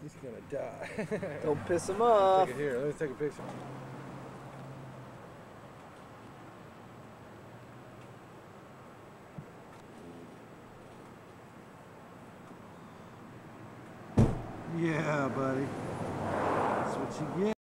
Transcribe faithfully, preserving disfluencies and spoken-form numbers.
He's gonna die. Don't piss him off. Take it here. Let me take a picture. Yeah, buddy. That's what you get.